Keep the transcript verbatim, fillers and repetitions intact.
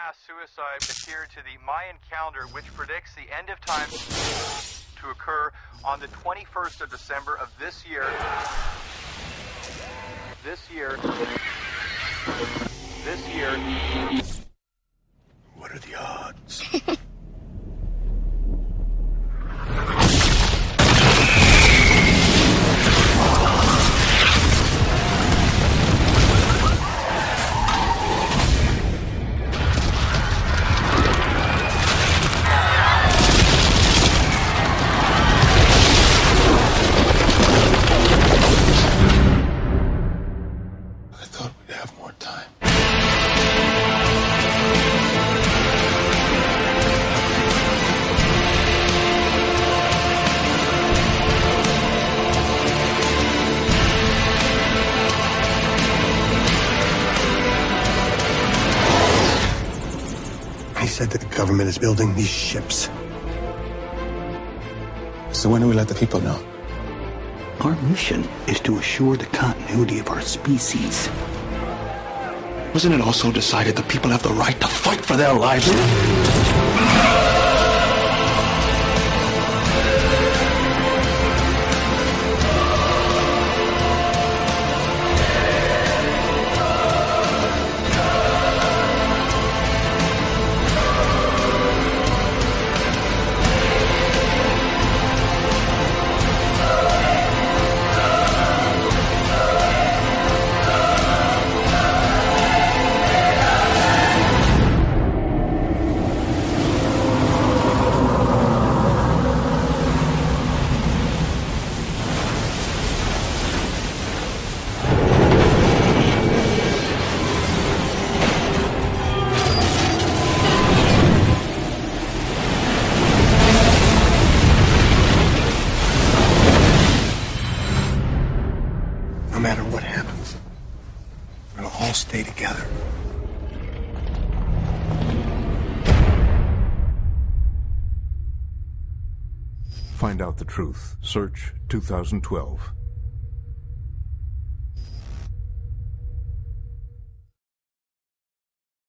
mass suicide adhered to the Mayan calendar, which predicts the end of time to occur on the twenty-first of December of this year. This year. This year. What are the odds? He said that the government is building these ships. So when do we let the people know? Our mission is to assure the continuity of our species. Wasn't it also decided the people have the right to fight for their lives? No matter what happens, we'll all stay together. Find out the truth. Search two thousand twelve.